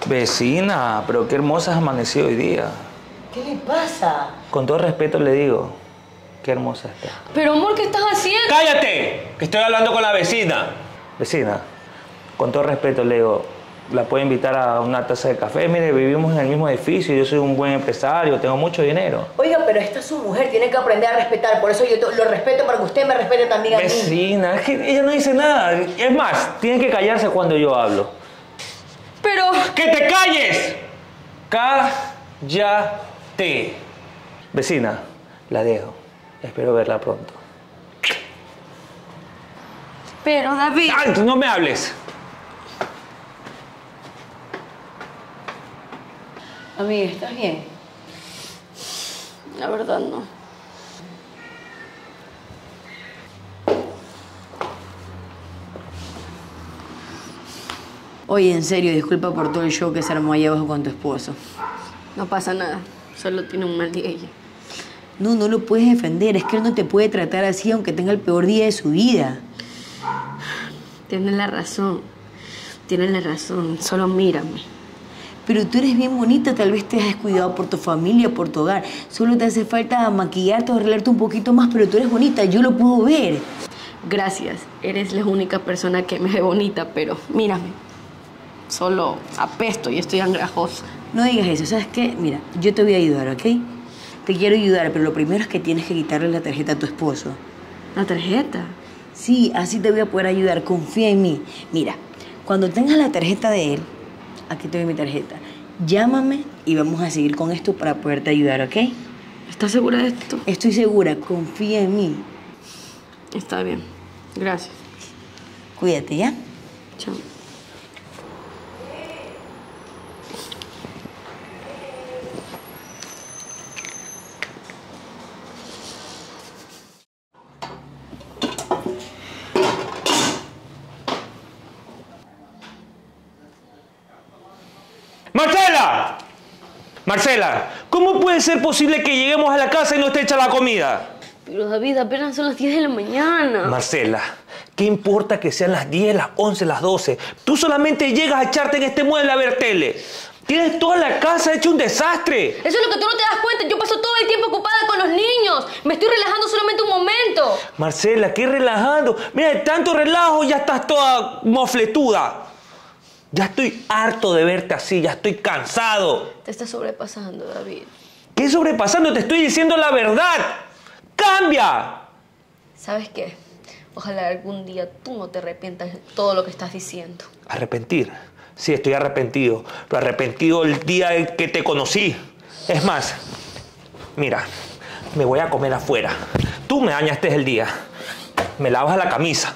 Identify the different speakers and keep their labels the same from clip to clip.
Speaker 1: Vecina, pero qué hermosa has amanecido hoy día.
Speaker 2: ¿Qué le pasa?
Speaker 1: Con todo respeto le digo, qué hermosa está.
Speaker 3: Pero amor, ¿qué estás haciendo?
Speaker 4: ¡Cállate! Que estoy hablando con la vecina.
Speaker 1: Vecina, con todo respeto le digo, la puedo invitar a una taza de café. Mire, vivimos en el mismo edificio, yo soy un buen empresario, tengo mucho dinero.
Speaker 2: Oiga, pero esta es su mujer, tiene que aprender a respetar. Por eso yo lo respeto para que usted me respete también a mí.
Speaker 1: Vecina, es que ella no dice nada. Es más, tiene que callarse cuando yo hablo.
Speaker 3: Pero...
Speaker 4: ¡Que te calles!
Speaker 1: Cállate. Vecina, la dejo. Espero verla pronto.
Speaker 3: Pero, David...
Speaker 4: ¡Ay, no me hables!
Speaker 2: Amiga, ¿estás bien?
Speaker 3: La verdad, no.
Speaker 2: Oye, en serio, disculpa por todo el show que se armó allá abajo con tu esposo.
Speaker 3: No pasa nada. Solo tiene un mal día ella.
Speaker 2: No, no lo puedes defender. Es que él no te puede tratar así aunque tenga el peor día de su vida.
Speaker 3: Tienes la razón. Tienes la razón. Solo mírame.
Speaker 2: Pero tú eres bien bonita, tal vez te has descuidado por tu familia, por tu hogar. Solo te hace falta maquillarte o arreglarte un poquito más, pero tú eres bonita, yo lo puedo ver.
Speaker 3: Gracias. Eres la única persona que me ve bonita, pero mírame. Solo apesto y estoy angrajosa.
Speaker 2: No digas eso, ¿sabes qué? Mira, yo te voy a ayudar, ¿ok? Te quiero ayudar, pero lo primero es que tienes que quitarle la tarjeta a tu esposo.
Speaker 3: ¿La tarjeta?
Speaker 2: Sí, así te voy a poder ayudar, confía en mí. Mira, cuando tengas la tarjeta de él, aquí te doy mi tarjeta. Llámame y vamos a seguir con esto para poderte ayudar, ¿ok?
Speaker 3: ¿Estás segura de esto?
Speaker 2: Estoy segura, confía en mí.
Speaker 3: Está bien. Gracias.
Speaker 2: Cuídate, ¿ya?
Speaker 3: Chao.
Speaker 4: ¡Marcela! Marcela, ¿cómo puede ser posible que lleguemos a la casa y no esté hecha la comida?
Speaker 3: Pero David, apenas son las 10 de la mañana.
Speaker 4: Marcela, ¿qué importa que sean las 10, las 11, las 12? Tú solamente llegas a echarte en este mueble a ver tele. Tienes toda la casa hecha un desastre.
Speaker 3: Eso es lo que tú no te das cuenta. Yo paso todo el tiempo ocupada con los niños. Me estoy relajando solamente un momento.
Speaker 4: Marcela, ¿qué relajando? Mira, de tanto relajo ya estás toda mofletuda. Ya estoy harto de verte así, ya estoy cansado.
Speaker 3: Te estás sobrepasando, David.
Speaker 4: ¿Qué sobrepasando? Te estoy diciendo la verdad. ¡Cambia!
Speaker 3: ¿Sabes qué? Ojalá algún día tú no te arrepientas de todo lo que estás diciendo.
Speaker 4: ¿Arrepentir? Sí, estoy arrepentido. Pero arrepentido el día en que te conocí. Es más, mira, me voy a comer afuera. Tú me dañaste el día. Me lavas la camisa.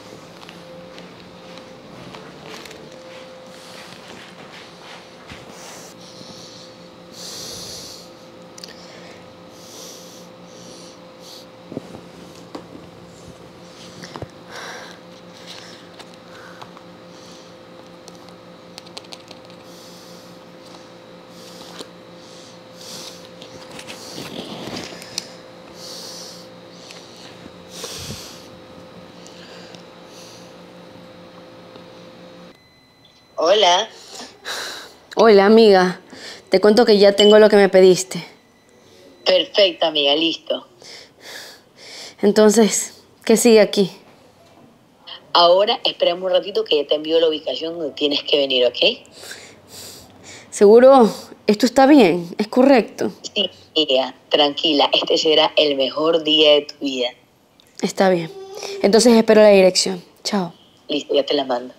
Speaker 2: Hola.
Speaker 3: Hola, amiga. Te cuento que ya tengo lo que me pediste.
Speaker 2: Perfecto, amiga, listo.
Speaker 3: Entonces, ¿qué sigue aquí?
Speaker 2: Ahora esperamos un ratito que ya te envío la ubicación donde tienes que venir, ¿ok?
Speaker 3: ¿Seguro esto está bien? ¿Es correcto?
Speaker 2: Sí, amiga, tranquila. Este será el mejor día de tu vida.
Speaker 3: Está bien. Entonces espero la dirección. Chao.
Speaker 2: Listo, ya te la mando.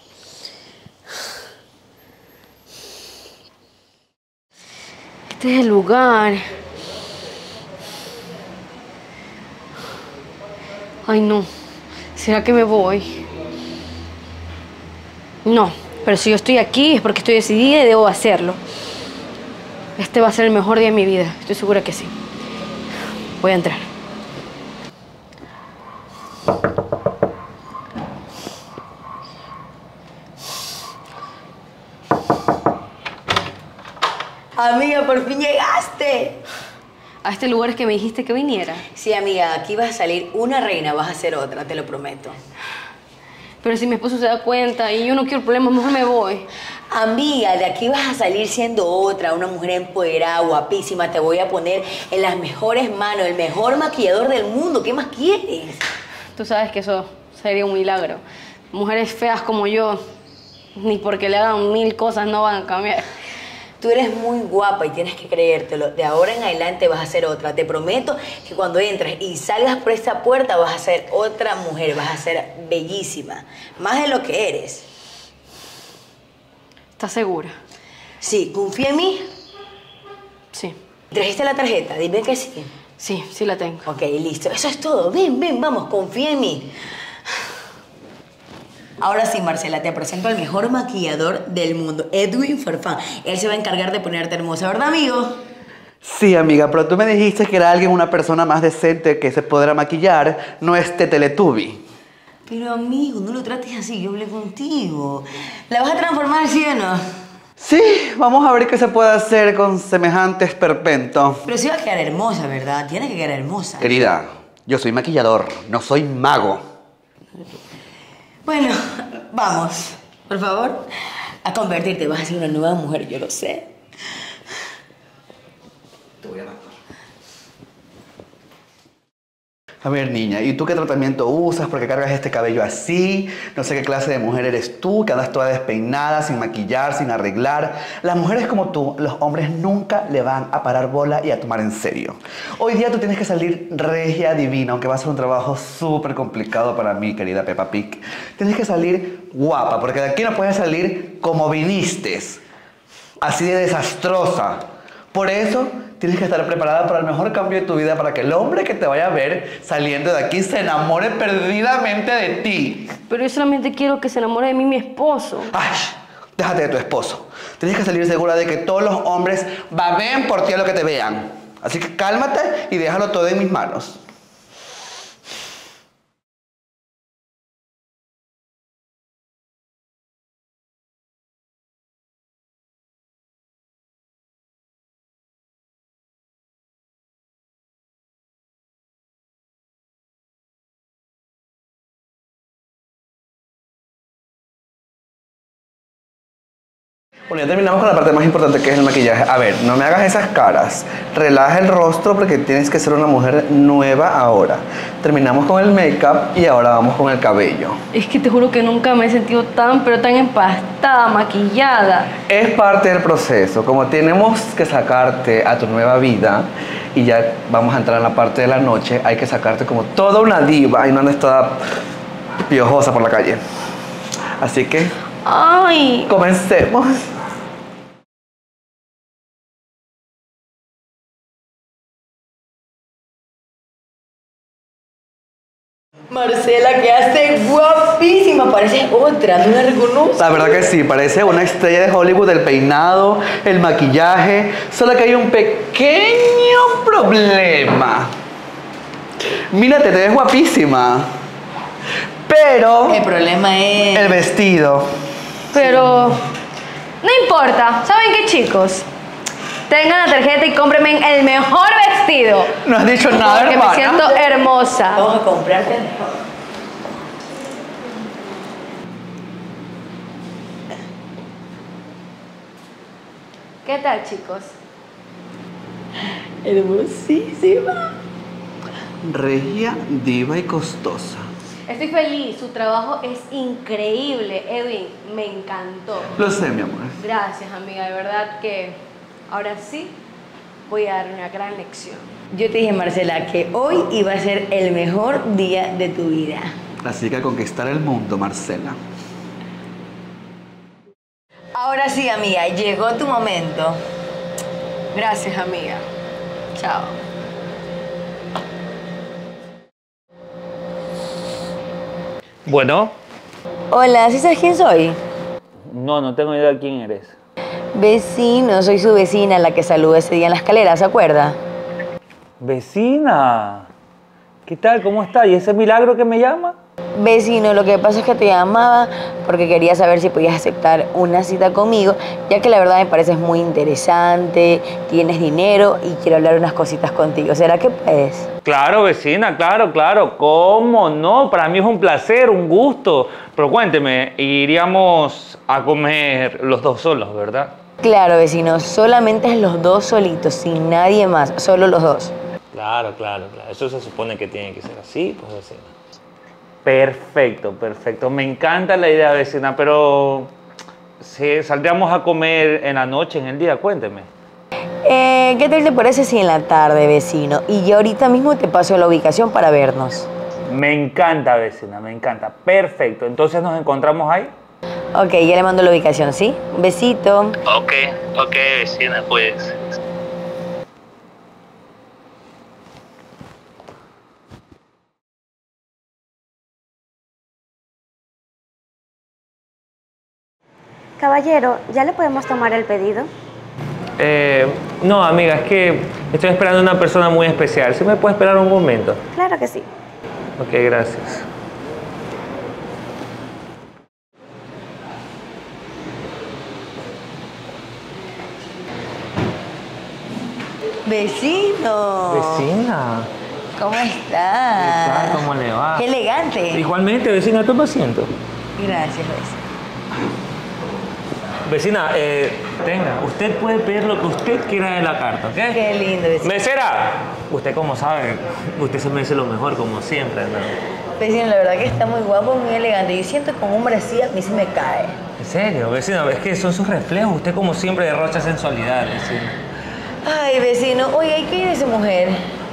Speaker 3: Este es el lugar. Ay, no. ¿Será que me voy? No, pero si yo estoy aquí es porque estoy decidida y debo hacerlo. Este va a ser el mejor día de mi vida. Estoy segura que sí. Voy a entrar.
Speaker 2: Amiga, por fin llegaste.
Speaker 3: A este lugar es que me dijiste que viniera.
Speaker 2: Sí, amiga, aquí vas a salir una reina, vas a ser otra, te lo prometo.
Speaker 3: Pero si mi esposo se da cuenta y yo no quiero problemas, mejor me voy.
Speaker 2: Amiga, de aquí vas a salir siendo otra, una mujer empoderada, guapísima. Te voy a poner en las mejores manos, el mejor maquillador del mundo. ¿Qué más quieres?
Speaker 3: Tú sabes que eso sería un milagro. Mujeres feas como yo, ni porque le hagan 1000 cosas no van a cambiar.
Speaker 2: Tú eres muy guapa y tienes que creértelo. De ahora en adelante vas a ser otra. Te prometo que cuando entres y salgas por esta puerta vas a ser otra mujer. Vas a ser bellísima. Más de lo que eres.
Speaker 3: ¿Estás segura?
Speaker 2: Sí, confía en mí.
Speaker 3: Sí.
Speaker 2: ¿Trajiste la tarjeta? Dime que sí.
Speaker 3: Sí, sí la tengo.
Speaker 2: Ok, listo. Eso es todo. Ven, ven, vamos. Confía en mí. Ahora sí, Marcela, te presento al mejor maquillador del mundo, Edwin Farfán. Él se va a encargar de ponerte hermosa, ¿verdad, amigo?
Speaker 5: Sí, amiga, pero tú me dijiste que era alguien, una persona más decente que se podrá maquillar, no este Teletubby.
Speaker 2: Pero, amigo, no lo trates así. Yo hablé contigo. ¿La vas a transformar, sí o no?
Speaker 5: Sí, vamos a ver qué se puede hacer con semejante esperpento.
Speaker 2: Pero sí va a quedar hermosa, ¿verdad? Tiene que quedar hermosa.
Speaker 5: Querida, yo soy maquillador, no soy mago.
Speaker 2: Bueno, vamos, por favor, a convertirte. Vas a ser una nueva mujer, yo lo sé.
Speaker 5: Te voy a matar. A ver, niña, ¿y tú qué tratamiento usas? ¿Por qué cargas este cabello así? No sé qué clase de mujer eres tú, que andas toda despeinada, sin maquillar, sin arreglar. Las mujeres como tú, los hombres nunca le van a parar bola y a tomar en serio. Hoy día tú tienes que salir regia, divina, aunque va a ser un trabajo súper complicado para mí, querida Peppa Pig. Tienes que salir guapa, porque de aquí no puedes salir como viniste, así de desastrosa. Por eso tienes que estar preparada para el mejor cambio de tu vida, para que el hombre que te vaya a ver saliendo de aquí se enamore perdidamente de ti.
Speaker 3: Pero yo solamente quiero que se enamore de mí mi esposo.
Speaker 5: Ay, déjate de tu esposo. Tienes que salir segura de que todos los hombres baben por ti a lo que te vean. Así que cálmate y déjalo todo en mis manos. Bueno, ya terminamos con la parte más importante, que es el maquillaje. A ver, no me hagas esas caras. Relaja el rostro porque tienes que ser una mujer nueva ahora. Terminamos con el make-up y ahora vamos con el cabello.
Speaker 3: Es que te juro que nunca me he sentido tan, pero tan empastada, maquillada.
Speaker 5: Es parte del proceso. Como tenemos que sacarte a tu nueva vida y ya vamos a entrar en la parte de la noche, hay que sacarte como toda una diva y no andes toda piojosa por la calle. Así que,
Speaker 3: ¡Ay!
Speaker 5: comencemos.
Speaker 2: Marcela, quedaste guapísima. Pareces otra, no la reconozco.
Speaker 5: La verdad que sí, parece una estrella de Hollywood, el peinado, el maquillaje. Solo que hay un pequeño problema. Mírate, te ves guapísima. Pero
Speaker 2: El problema es...
Speaker 5: el vestido.
Speaker 3: Pero no importa. ¿Saben qué, chicos? Tengan la tarjeta y cómprenme el mejor vestido.
Speaker 5: No has dicho nada,
Speaker 3: Porque
Speaker 5: hermana.
Speaker 3: me siento hermosa.
Speaker 2: Vamos a comprarte el mejor.
Speaker 3: ¿Qué tal, chicos?
Speaker 2: Hermosísima.
Speaker 5: Regia, diva y costosa.
Speaker 3: Estoy feliz. Su trabajo es increíble. Edwin, me encantó.
Speaker 5: Lo sé, mi amor.
Speaker 3: Gracias, amiga. De verdad que ahora sí voy a dar una gran lección.
Speaker 2: Yo te dije, Marcela, que hoy iba a ser el mejor día de tu vida.
Speaker 5: Así que a conquistar el mundo, Marcela.
Speaker 2: Ahora sí, amiga, llegó tu momento.
Speaker 3: Gracias, amiga. Chao.
Speaker 1: Bueno,
Speaker 2: Hola, ¿sí sabes quién soy?
Speaker 1: no tengo idea de quién eres.
Speaker 2: Vecino, soy su vecina, la que saludó ese día en la escalera, ¿se acuerda?
Speaker 1: Vecina, ¿qué tal? ¿Cómo está? ¿Y ese milagro que me llama?
Speaker 2: Vecino, lo que pasa es que te llamaba porque quería saber si podías aceptar una cita conmigo, ya que la verdad me pareces muy interesante, tienes dinero y quiero hablar unas cositas contigo. ¿Será que puedes?
Speaker 4: Claro, vecina, claro, claro. ¿Cómo no? Para mí es un placer, un gusto. Pero cuénteme, iríamos a comer los dos solos, ¿verdad?
Speaker 2: Claro, vecino, solamente es los dos solitos, sin nadie más, solo los dos.
Speaker 4: Claro, claro, claro. Eso se supone que tiene que ser así, pues vecina. Perfecto, perfecto. Me encanta la idea, vecina, pero si saldríamos a comer en la noche, en el día, cuénteme.
Speaker 2: ¿Qué tal te parece si en la tarde, vecino? Y yo ahorita mismo te paso la ubicación para vernos.
Speaker 4: Me encanta, vecina, me encanta. Perfecto. Entonces nos encontramos ahí.
Speaker 2: Ok, ya le mando la ubicación, ¿sí? Un besito.
Speaker 4: Ok, vecina, pues.
Speaker 6: Caballero, ¿ya le podemos tomar el pedido?
Speaker 4: No, amiga, es que estoy esperando a una persona muy especial. ¿Sí me puede esperar un momento?
Speaker 6: Claro que sí.
Speaker 4: Ok, gracias.
Speaker 2: Vecino.
Speaker 4: Vecina,
Speaker 2: ¿Cómo
Speaker 4: ¿qué
Speaker 2: estás?
Speaker 4: tal? ¿Cómo le va?
Speaker 2: Qué elegante.
Speaker 4: Igualmente, vecina, toma asiento.
Speaker 2: Gracias, vecino.
Speaker 4: Vecina, tenga, usted puede pedir lo que usted quiera de la carta, ¿ok?
Speaker 2: Qué lindo, vecino.
Speaker 4: ¡Mesera! Usted, como sabe, usted se merece lo mejor, como siempre, ¿no?
Speaker 2: Vecino, la verdad que está muy guapo, muy elegante. Yo siento que con un hombre así a mí se me cae.
Speaker 4: ¿En serio, vecina? Es que son sus reflejos. Usted, como siempre, derrocha sensualidad, vecina.
Speaker 2: Ay, vecino, oiga, ¿y qué es esa mujer?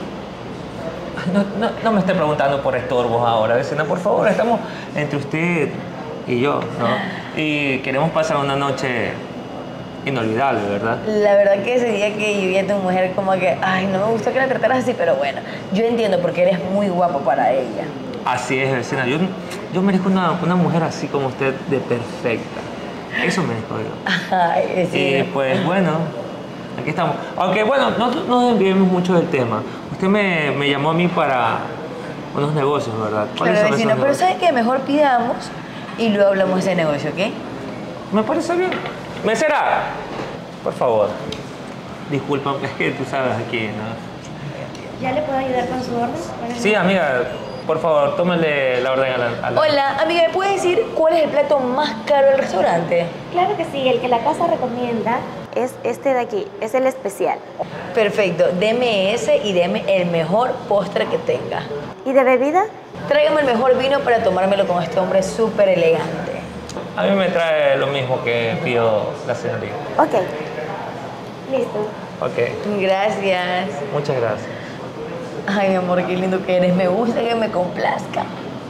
Speaker 4: No me esté preguntando por estorbos ahora, vecina, por favor. Estamos entre usted y yo, ¿no? Y queremos pasar una noche inolvidable, ¿verdad?
Speaker 2: La verdad que ese día que yo vi a tu mujer como que, ay, no me gustó que la trataras así, pero bueno, yo entiendo porque eres muy guapo para ella.
Speaker 4: Así es, vecina. Yo merezco una mujer así como usted, de perfecta. Eso merezco yo.
Speaker 2: Ay,
Speaker 4: Y
Speaker 2: vecino.
Speaker 4: pues bueno, aquí estamos. Aunque bueno, no nos desviemos mucho del tema. Usted me llamó a mí para unos negocios, ¿verdad? ¿Cuáles
Speaker 2: Claro,
Speaker 4: son
Speaker 2: vecino,
Speaker 4: esos
Speaker 2: pero
Speaker 4: negocios?
Speaker 2: ¿sabes qué? Mejor pidamos y luego hablamos de ese negocio, ¿ok?
Speaker 4: Me parece bien. ¡Mesera! Por favor. Disculpa, es que tú sabes aquí, ¿no?
Speaker 6: ¿Ya le puedo ayudar con su orden?
Speaker 4: Sí, amiga, por favor, tómale la orden a la...
Speaker 2: Hola, amiga, ¿me puedes decir cuál es el plato más caro del restaurante?
Speaker 6: Claro que sí, el que la casa recomienda es este de aquí, es el especial.
Speaker 2: Perfecto, deme ese y deme el mejor postre que tenga.
Speaker 6: ¿Y de bebida?
Speaker 2: Tráigame el mejor vino para tomármelo con este hombre súper elegante.
Speaker 4: A mí me trae lo mismo que pidió la señorita.
Speaker 6: Ok. Listo.
Speaker 4: Ok,
Speaker 2: Gracias.
Speaker 4: muchas gracias.
Speaker 2: Ay, mi amor, qué lindo que eres. Me gusta que me complazca.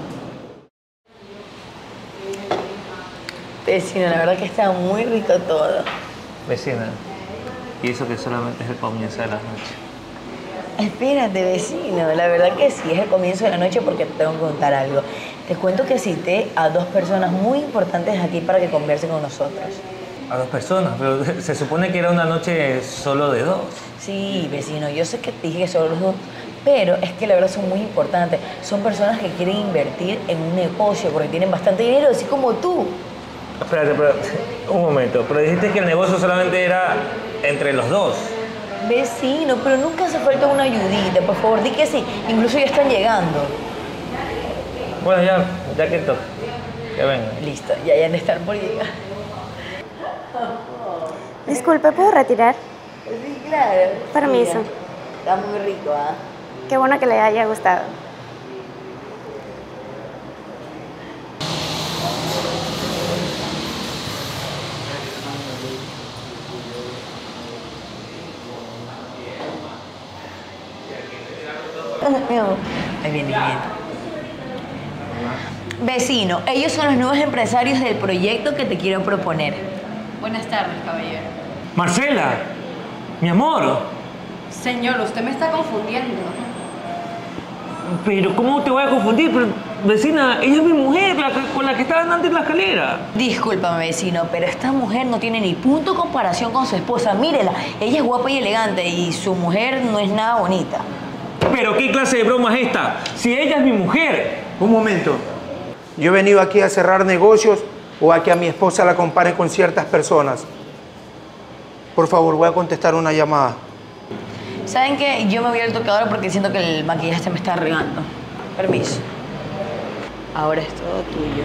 Speaker 2: Vecino, la verdad que está muy rico todo.
Speaker 4: Vecina, y eso que solamente es el comienzo de la noche.
Speaker 2: Espérate, vecino. La verdad que sí, es el comienzo de la noche porque te tengo que contar algo. Te cuento que cité a dos personas muy importantes aquí para que conversen con nosotros.
Speaker 4: A dos personas, pero se supone que era una noche solo de dos.
Speaker 2: Sí, vecino, yo sé que te dije que solo los dos, pero es que la verdad son muy importantes. Son personas que quieren invertir en un negocio porque tienen bastante dinero, así como tú.
Speaker 4: Espérate, pero un momento. Pero dijiste que el negocio solamente era entre los dos.
Speaker 2: Vecino, pero nunca hace falta una ayudita, por favor, di que sí. Incluso ya están llegando.
Speaker 4: Bueno, ya que toca. Que venga.
Speaker 2: Listo, ya han de estar por llegar.
Speaker 6: Disculpe, ¿puedo retirar?
Speaker 2: Sí, claro.
Speaker 6: Permiso.
Speaker 2: Mira, está muy rico, ¿ah?
Speaker 6: Qué bueno que le haya gustado.
Speaker 2: Ahí viene, ahí viene. Vecino, ellos son los nuevos empresarios del proyecto que te quiero proponer.
Speaker 3: Buenas tardes, caballero.
Speaker 4: Marcela, mi amor.
Speaker 3: Señor, usted me está confundiendo.
Speaker 4: Pero ¿cómo te voy a confundir? Pero, vecina, ella es mi mujer, con la que estaban antes en la escalera.
Speaker 2: Discúlpame, vecino, pero esta mujer no tiene ni punto de comparación con su esposa. Mírela, ella es guapa y elegante y su mujer no es nada bonita.
Speaker 4: Pero ¿qué clase de broma es esta? Si ella es mi mujer. Un momento.
Speaker 7: Yo he venido aquí a cerrar negocios o a que a mi esposa la comparen con ciertas personas. Por favor, voy a contestar una llamada.
Speaker 2: ¿Saben qué? Yo me voy al tocador porque siento que el maquillaje se me está regando. Permiso. Ahora es todo tuyo.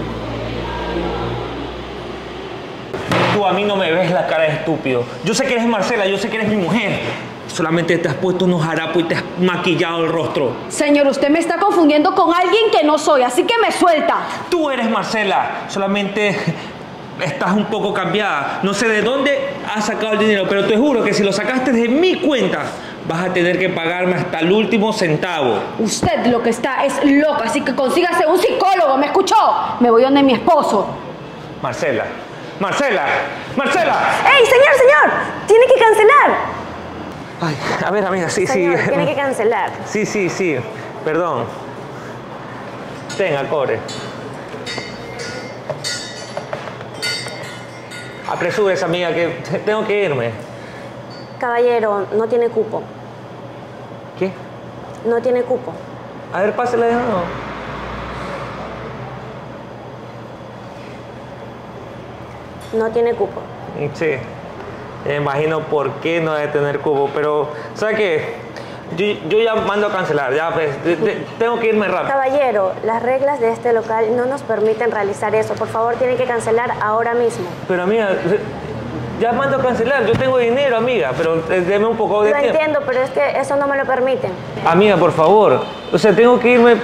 Speaker 4: Tú a mí no me ves la cara de estúpido. Yo sé que eres Marcela, yo sé que eres mi mujer. Solamente te has puesto unos harapos y te has maquillado el rostro.
Speaker 3: Señor, usted me está confundiendo con alguien que no soy, así que me suelta.
Speaker 4: Tú eres Marcela, solamente estás un poco cambiada. No sé de dónde has sacado el dinero, pero te juro que si lo sacaste de mi cuenta, vas a tener que pagarme hasta el último centavo.
Speaker 3: Usted lo que está es loca, así que consígase un psicólogo, ¿me escuchó? Me voy donde mi esposo.
Speaker 4: Marcela, Marcela, Marcela.
Speaker 6: ¡Ey, señor! ¡Tiene que cancelar!
Speaker 4: Ay, a ver, amiga, sí,
Speaker 6: Señor,
Speaker 4: sí.
Speaker 6: tiene que cancelar.
Speaker 4: Sí, perdón. Tenga, cobre. Apresúrese, amiga, que tengo que irme.
Speaker 6: Caballero, no tiene cupo.
Speaker 4: ¿Qué?
Speaker 6: No tiene cupo.
Speaker 4: A ver, pásela de nuevo.
Speaker 6: No tiene cupo.
Speaker 4: Sí. Me imagino por qué no debe tener cubo, pero ¿sabe qué? Yo ya mando a cancelar, ya pues, tengo que irme rápido.
Speaker 6: Caballero, las reglas de este local no nos permiten realizar eso. Por favor, tiene que cancelar ahora mismo.
Speaker 4: Pero amiga, ya mando a cancelar, yo tengo dinero, amiga, pero déme un poco de
Speaker 6: Lo
Speaker 4: tiempo.
Speaker 6: entiendo, pero es que eso no me lo permiten.
Speaker 4: Amiga, por favor, o sea, tengo que irme.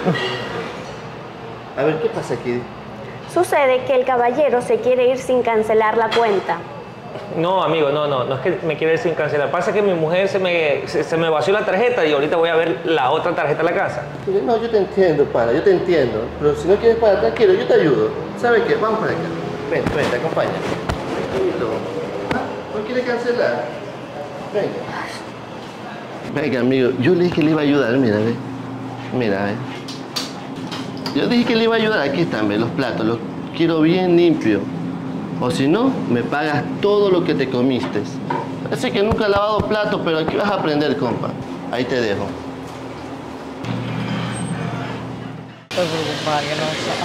Speaker 8: A ver, ¿qué pasa aquí?
Speaker 6: Sucede que el caballero se quiere ir sin cancelar la cuenta.
Speaker 4: No, amigo, no es que me quiera ir sin cancelar. Pasa que mi mujer se me vació la tarjeta y ahorita voy a ver la otra tarjeta en la casa.
Speaker 8: No, yo te entiendo, pana, yo te entiendo. Pero si no quieres pagar, tranquilo, yo te ayudo. ¿Sabes qué? Vamos para acá. Ven, te acompaña. Tranquilo. ¿No quieres cancelar? Venga. Venga, amigo, yo le dije que le iba a ayudar, mira, ve. Mira, ve. Yo dije que le iba a ayudar. Aquí están, ve, los platos. Los quiero bien limpios. O si no, me pagas todo lo que te comiste. Parece que nunca he lavado platos, pero aquí vas a aprender, compa. Ahí te dejo.
Speaker 2: Estoy preocupada, que no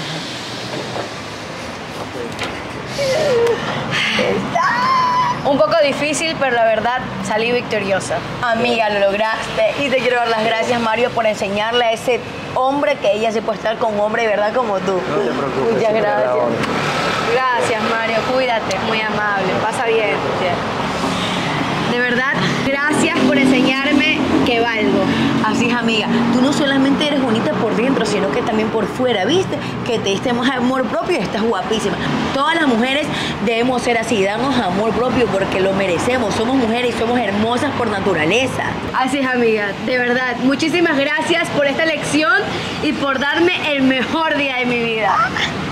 Speaker 2: sé. Un poco difícil, pero la verdad salí victoriosa. Amiga, lo lograste. Y te quiero dar las gracias, Mario, por enseñarle a ese hombre que ella se puede estar con un hombre de verdad como tú.
Speaker 4: No te preocupes.
Speaker 2: Muchas gracias.
Speaker 3: Gracias, Mario, cuídate, muy amable, pasa bien. De verdad, gracias por enseñarme que valgo.
Speaker 2: Así es, amiga. Tú no solamente eres bonita por dentro, sino que también por fuera, ¿viste? Que te diste más amor propio y estás guapísima. Todas las mujeres debemos ser así, darnos amor propio porque lo merecemos. Somos mujeres y somos hermosas por naturaleza.
Speaker 3: Así es, amiga, de verdad, muchísimas gracias por esta lección y por darme el mejor día de mi vida.